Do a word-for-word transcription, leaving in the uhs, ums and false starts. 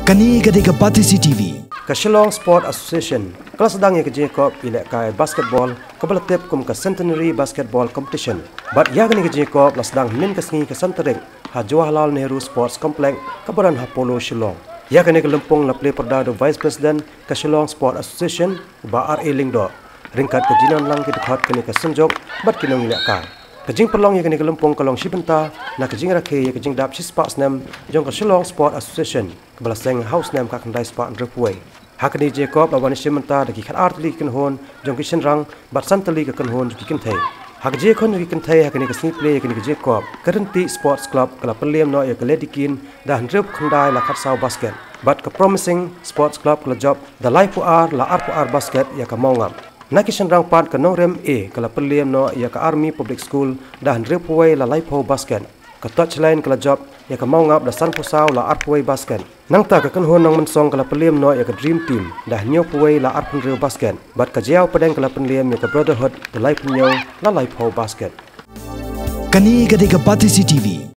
Kani ketika Pati C T V. Ke Shillong Sport Association kelas sedang yang kerja kop ilek kai basketball kebelah tip kum ke Centenary Basketball Competition. Bat ya kini kerja kop kelas sedang min kesni ke Centering ha Jawaharlal Nehru Sports Complex kebaran ha Polo Shillong. Ya kini ke Lempung la play perda do Vice President ke Shillong Sport Association ba R A Lingdo. Ringkat kejinan lang kita khat kini ke Senjok bat kinong ilek kai. Kejing perlong yang kini ke Lempung kalong Shibenta na kejing rakhe ya kejing dap Shisparks nem jong ke Shillong Sport Association kebelah seng house nem ka kendai spa Andrepway. Hakni Jacob awan Shibenta daki khat art li ken hon jong ki Shenrang bat santali ke ken hon ki ken thai. Hak je kon ki ken thai hakni ke sni play yakni ke Jacob Currenti Sports Club kala peliem no ya ke Ledikin dah Andrep kendai la khat saw basket. Bat ke Promising Sports Club kala job the life ar la ar ar basket ya ka maungam. Naki Shenrang part ke Nongrem A kala peliem no ya ke Army Public School dah Andrepway la life basket. Ke touchline kala job ya ke maungap da san pusau la Arpway basket. Nang ta ke kenhon nang mensong kala peliem no ya ke Dream Team dah Nyopway la Arpun basket. Bat ke jiau pedeng kala peliem ya ke Brotherhood the life nyo la life basket. Kani ketika Pati C T V.